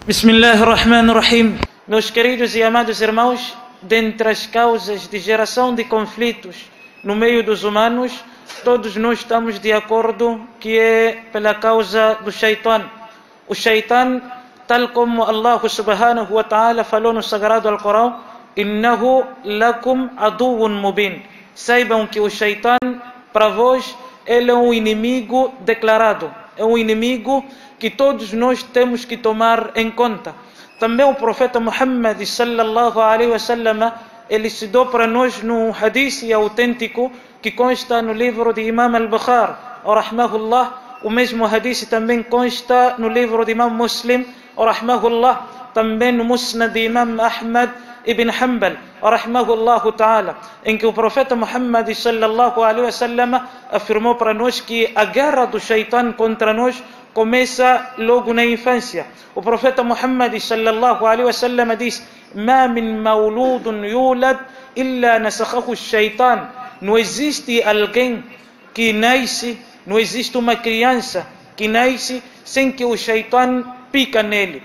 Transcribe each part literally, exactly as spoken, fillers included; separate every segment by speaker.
Speaker 1: Bismillahirrahmanirrahim. Meus queridos e amados irmãos, dentre as causas de geração de conflitos no meio dos humanos, todos nós estamos de acordo que é pela causa do Shaitan. O Shaitan, tal como Allah subhanahu wa ta'ala falou no Sagrado Alcorão, Innahu lakum aduun mubin. Saibam que o Shaitan, para vós, ele é um inimigo declarado. É um inimigo que todos nós temos que tomar em conta. Também o profeta Muhammad sallallahu alaihi wasallam, ele citou para nós num hadith autêntico que consta no livro de Imam al-Bukhari, rahmahullah. O mesmo hadith também consta no livro de Imam Muslim, rahmahullah. Também no Musnad de Imam Ahmad ibn Hanbal, rahmahullahu ta'ala, em que o profeta Muhammad sallallahu alaihi wasallam afirmou para nós que a guerra do Shaitan contra nós começa logo na infância. O profeta Muhammad sallallahu alaihi wasallam diz: "Ma min mauludun yulad illa nasakhahu ash-shaytan." Não existe alguém que nasce, não existe uma criança que nasce sem que o Shaitan pica nele.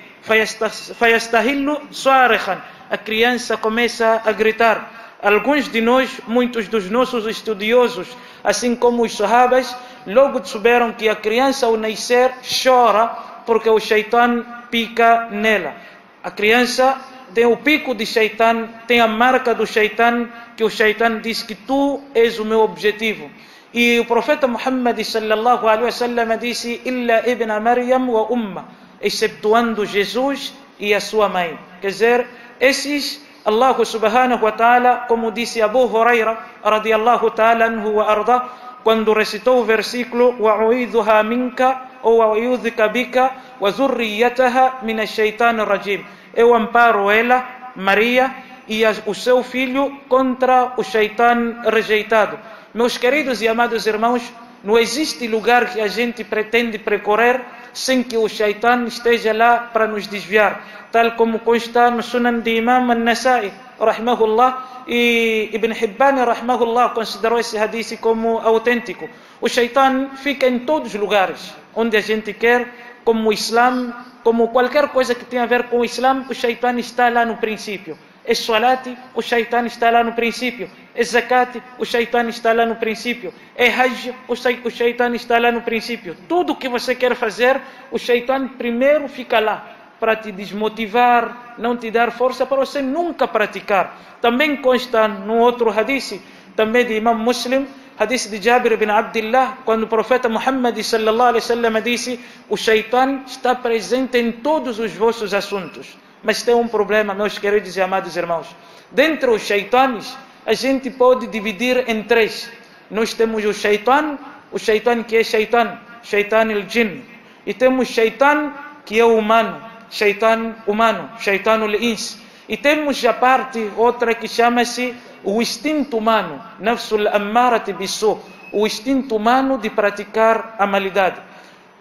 Speaker 1: Fayastahillu sarikhan. A criança começa a gritar. Alguns de nós, muitos dos nossos estudiosos, assim como os sahabas, logo souberam que a criança ao nascer chora porque o Shaitan pica nela. A criança tem o pico de Shaitan, tem a marca do Shaitan, que o Shaitan diz que tu és o meu objetivo. E o profeta Muhammad sallallahu alaihi wasallam disse: "Illa ibn Maryam wa umma", exceptuando Jesus e a sua mãe. Quer dizer, esses, Allah subhanahu wa ta'ala, como disse Abu Huraira radiyallahu ta'ala anhu wa arda, quando recitou o versículo "Wa'uidhuha minka ou wa'uidhuka bika wa zurriyataha min ash-shaytan rajim", eu amparo ela, Maria, e o seu filho contra o Shaitan rejeitado. Meus queridos e amados irmãos, não existe lugar que a gente pretende percorrer sem que o Shaitan esteja lá para nos desviar, tal como consta no Sunan de Imam al-Nasai, rahmahullah, e Ibn Hibban, rahmahullah, considerou esse hadith como autêntico. O Shaitan fica em todos os lugares onde a gente quer, como o Islam, como qualquer coisa que tenha a ver com o Islam, o Shaitan está lá no princípio. É Salati, o Shaitan está lá no princípio. É Zakat, o Shaitan está lá no princípio. É Hajj, o Shaitan está lá no princípio. Tudo que você quer fazer, o Shaitan primeiro fica lá para te desmotivar, não te dar força para você nunca praticar. Também consta no outro hadith, também de Imam Muslim, hadith de Jabir bin Abdullah, quando o profeta Muhammad sallallahu alaihi wasallam disse: "O Shaitan está presente em todos os vossos assuntos." Mas tem um problema, meus queridos e amados irmãos. Dentre os Shaitanes, a gente pode dividir em três. Nós temos o Shaitan, o Shaitan que é Shaitan, Shaitan al-Jinn. E temos Shaitan que é o humano, Shaitan humano, Shaitan al-Ins. E temos a parte outra que chama-se o instinto humano, Nafsul Ammarat Bisu, o instinto humano de praticar a maldade.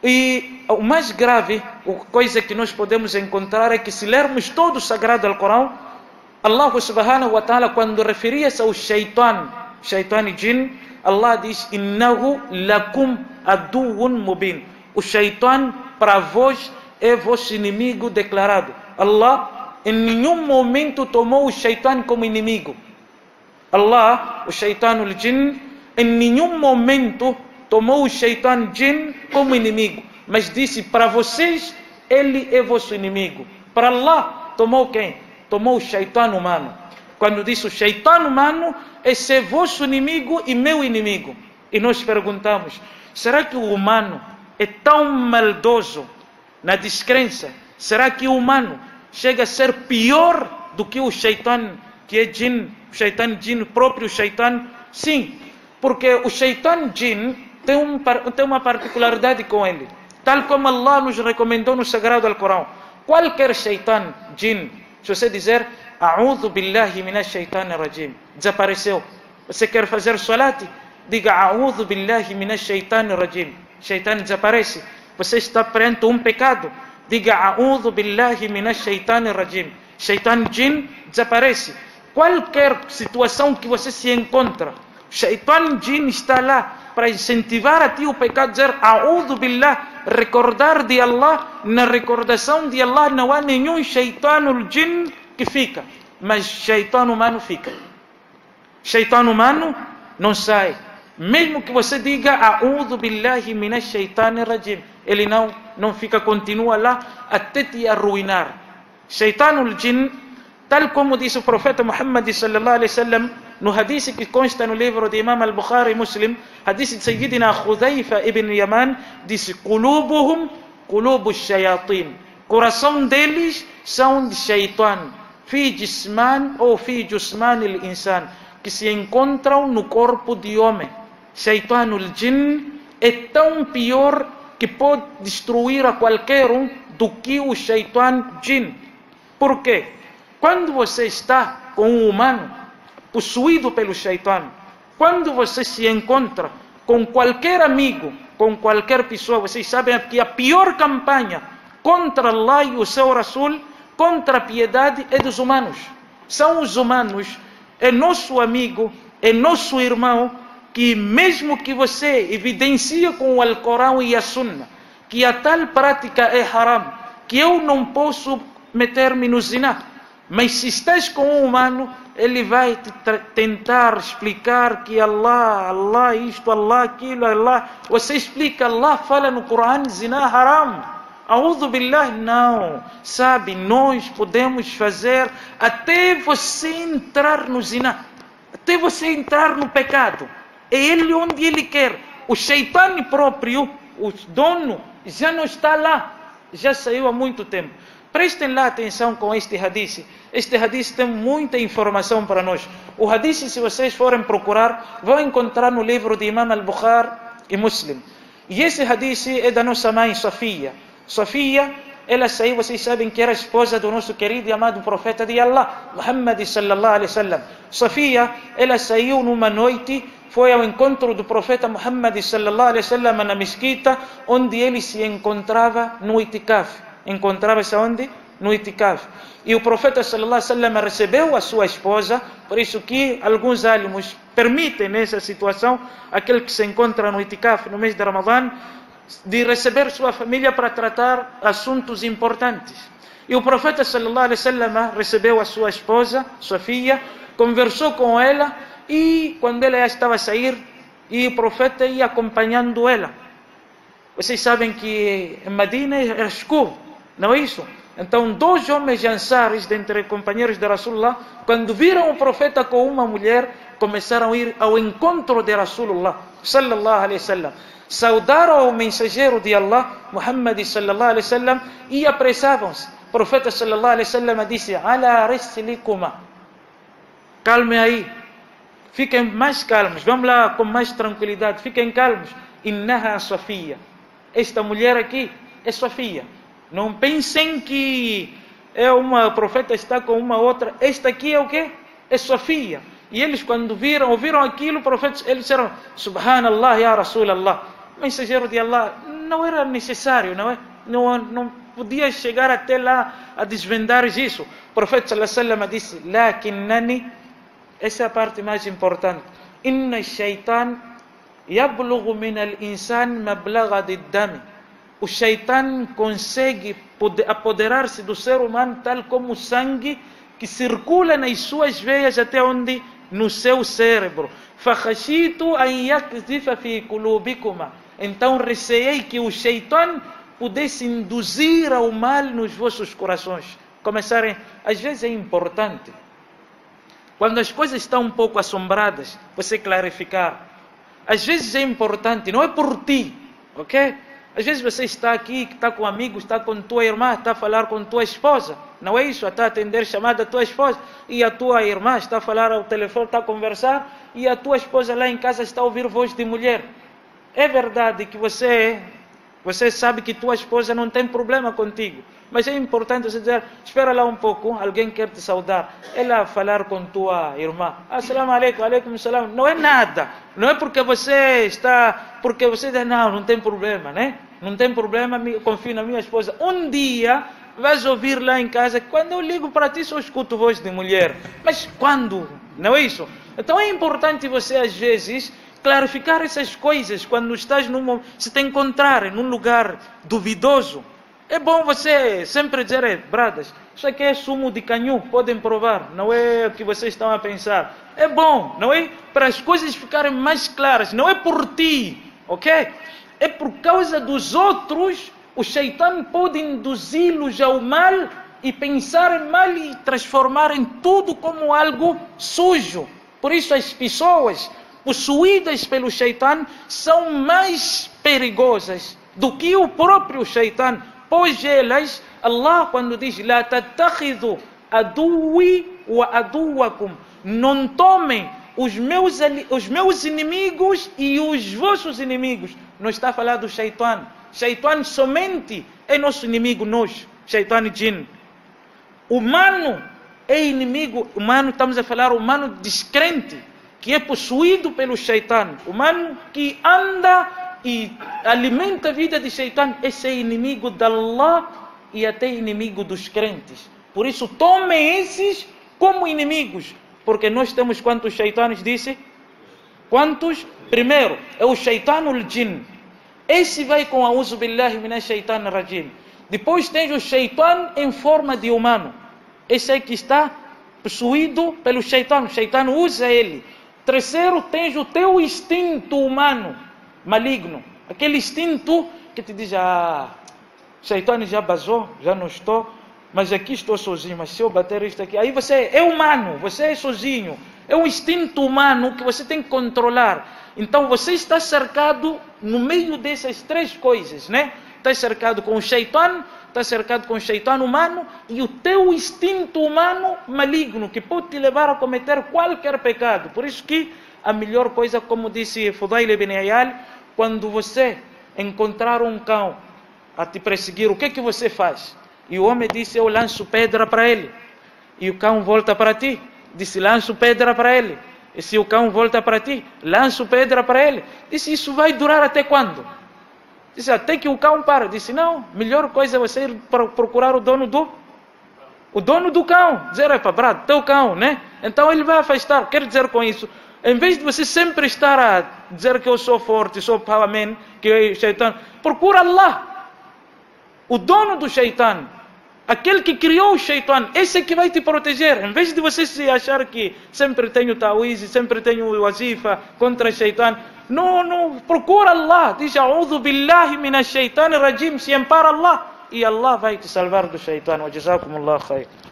Speaker 1: E o mais grave, a coisa que nós podemos encontrar é que se lermos todo o Sagrado Alcorão, Allah subhanahu wa ta'ala, quando referia-se ao Shaitan, Shaitan e Jinn, Allah diz: "Innahu lakum aduun mubin." O Shaitan para vós é vosso inimigo declarado. Allah em nenhum momento tomou o Shaitan como inimigo. Allah, o Shaitan e o Jinn, em nenhum momento tomou o Shaitan Jinn como inimigo, mas disse: para vocês ele é vosso inimigo. Para Allah tomou quem? Tomou o Shaitan humano. Quando disse o Shaitan humano, esse é vosso inimigo e meu inimigo. E nós perguntamos: será que o humano é tão maldoso na descrença? Será que o humano chega a ser pior do que o Shaitan que é Jinn, o Shaitan Jinn, o próprio Shaitan? Sim, porque o Shaitan Jinn tem, um, tem uma particularidade com ele, tal como Allah nos recomendou no Sagrado Alcorão. Qualquer Shaitan Jinn, se você dizer "A'udhu billahi minash shaitani rajim", desapareceu. Você quer fazer salat, diga "A'udhu billahi minash shaitani rajim", Shaitan desaparece. Você está perante um pecado, diga "A'udhu billahi minash shaitani rajim", Shaitan Jinn desaparece. Qualquer situação que você se encontra, Shaitan Jinn está lá para incentivar a ti o pecado, dizer A'udhu Billah, recordar de Allah. Na recordação de Allah não há nenhum shaitanul jinn que fica, mas shaitan humano fica. Shaitan humano não sai. Mesmo que você diga A'udhu Billahi minash shaitanir rajim, ele não, não fica, continua lá até te arruinar. Shaitanul jinn, tal como disse o profeta Muhammad sallallahu alaihi wasallam no hadith que consta no livro de Imam al-Bukhari Muslim, hadith de Sayyidina Hudhaifa ibn Yaman, disse Qulubuhum qulubu shayatin, coração deles são de shaitan, fi jisman ou fi jusman al-insan, que se encontram no corpo de homem. Shaitanul jinn é tão pior que pode destruir a qualquer um do que o shaitan jinn. Por quê? Quando você está com um humano possuído pelo shaitan, quando você se encontra com qualquer amigo, com qualquer pessoa, vocês sabem que a pior campanha contra Allah e o seu Rasul, contra a piedade, é dos humanos. São os humanos, é nosso amigo, é nosso irmão, que mesmo que você evidencie com o Alcorão e a Sunna que a tal prática é haram, que eu não posso meter-me no zina, mas se estás com um humano, ele vai te tentar explicar que Allah, Allah isto, Allah aquilo, Allah. Você explica, Allah fala no Corão, zina haram. A'udhu Billah, não. Sabe, nós podemos fazer até você entrar no zina, até você entrar no pecado. É ele onde ele quer. O shaitan próprio, o dono, já não está lá, já saiu há muito tempo. Prestem lá atenção com este hadith. Este hadith tem muita informação para nós. O hadith, se vocês forem procurar, vão encontrar no livro de Imam al-Bukhari e Muslim. E esse hadith é da nossa mãe Sofia. Sofia, ela saiu, vocês sabem que era esposa do nosso querido e amado profeta de Allah, Muhammad sallallahu alaihi wasallam. Sofia, ela saiu numa noite, foi ao encontro do profeta Muhammad sallallahu alaihi wasallam na mesquita, onde ele se encontrava no itikaf. Encontrava-se onde? No itikaf. E o profeta sallallahu alaihi wasallam recebeu a sua esposa, por isso que alguns álamos permitem nessa situação, aquele que se encontra no itikaf no mês de Ramadã, de receber sua família para tratar assuntos importantes. E o profeta sallallahu alaihi wasallam recebeu a sua esposa, Sofia, conversou com ela, e quando ela já estava a sair, e o profeta ia acompanhando ela. Vocês sabem que em Medina era escuro, não é isso? Então, dois homens ansares, dentre companheiros de Rasulullah, quando viram o profeta com uma mulher, começaram a ir ao encontro de Rasulullah sallallahu alaihi wasallam. Saudaram o mensageiro de Allah, Muhammad sallallahu alaihi wasallam, e apressavam-se. O profeta sallallahu alaihi wasallam disse: "Ala rislikuma", calme aí, fiquem mais calmos, vamos lá com mais tranquilidade, fiquem calmos. Innaha Sofia, esta mulher aqui é Sofia. Não pensem que é uma o profeta está com uma outra. Esta aqui é o quê? É Sofia. E eles, quando viram, ouviram aquilo, o profeta, eles disseram: Subhanallah ya Rasulallah. Mensageiro de Allah, não era necessário, não é? Não, não podia chegar até lá a desvendar isso. O profeta sallallahu alaihi wasallam disse: Lakinnani, essa é a parte mais importante. Inna shaitan yablughu min al-insan mablagha ad-dam. O shaitan consegue apoderar-se do ser humano tal como o sangue que circula nas suas veias até onde? No seu cérebro. Fakhashitu an yakdhifa fi qulubikuma. Então receei que o shaitan pudesse induzir ao mal nos vossos corações. Começarem, às vezes é importante, quando as coisas estão um pouco assombradas, você clarificar. Às vezes é importante, não é por ti, ok? Às vezes você está aqui, está com amigos, está com tua irmã, está a falar com tua esposa, não é isso? Está a atender chamada da tua esposa, e a tua irmã está a falar ao telefone, está a conversar, e a tua esposa lá em casa está a ouvir voz de mulher. É verdade que você, você sabe que tua esposa não tem problema contigo, mas é importante você dizer: espera lá um pouco, alguém quer te saudar. Ela falar com tua irmã: assalamu alaikum, alaikum salam. Não é nada, não é porque você está, porque você diz: não, não tem problema, né? Não tem problema, confio na minha esposa. Um dia vais ouvir lá em casa: quando eu ligo para ti só escuto voz de mulher. Mas quando? Não é isso? Então é importante você às vezes clarificar essas coisas quando estás num, se te encontrar num lugar duvidoso. É bom você sempre dizer, é, bradas, isso aqui é sumo de canhu, podem provar, não é o que vocês estão a pensar. É bom, não é? Para as coisas ficarem mais claras, não é por ti, ok? É por causa dos outros, o Shaitan pode induzi-los ao mal e pensar em mal e transformar em tudo como algo sujo. Por isso as pessoas possuídas pelo Shaitan são mais perigosas do que o próprio Shaitan, pois elas, Allah quando diz la tattakhidhu aduwi wa aduwakum, não tomem os meus, os meus inimigos e os vossos inimigos. Não está a falar do Shaitan. Shaitan somente é nosso inimigo, nós, Shaitan e Jinn. Humano é inimigo, humano, estamos a falar humano descrente, que é possuído pelo Shaitan. Humano que anda e alimenta a vida de Shaitan, esse é inimigo de Allah e até inimigo dos crentes. Por isso, tomem esses como inimigos, porque nós temos quantos Shaitanes, disse? Quantos? Primeiro, é o Shaitanul Jinn. Esse vai com A'udhu Billahi Minash Shaitan Rajim. Depois tem o Shaitan em forma de humano. Esse é que está possuído pelo Shaitan. O Shaitan usa ele. Terceiro, tens o teu instinto humano maligno. Aquele instinto que te diz, ah, Shaitan já basou, já não estou, mas aqui estou sozinho, mas se eu bater isto aqui, aí você é humano, você é sozinho. É um instinto humano que você tem que controlar. Então você está cercado no meio dessas três coisas, né? Está cercado com o Shaitan, está cercado com o Shaitan humano e o teu instinto humano maligno, que pode te levar a cometer qualquer pecado. Por isso que a melhor coisa, como disse Fudail ibn Iyal, quando você encontrar um cão a te perseguir, o que é que você faz? E o homem disse, eu lanço pedra para ele. E o cão volta para ti. Disse, lanço pedra para ele. E se o cão volta para ti, lanço pedra para ele. Disse, isso vai durar até quando? Disse, até que o cão para. Disse, não, melhor coisa é você ir procurar o dono do o dono do cão. Dizer, epa, brado, teu cão, né? Então ele vai afastar. Quer dizer com isso, em vez de você sempre estar a dizer que eu sou forte, sou power man, que é Shaitan, procura Allah, o dono do Shaitan, aquele que criou o Shaitan, esse é que vai te proteger. Em vez de você se achar que sempre tenho tawiz, sempre tenho wazifa contra Shaitan, não, não, procura Allah, diz A'udhu Billahi Minash Shaitan Rajim, se ampara Allah, e Allah vai te salvar do Shaitan. Wa jazakumullah khair.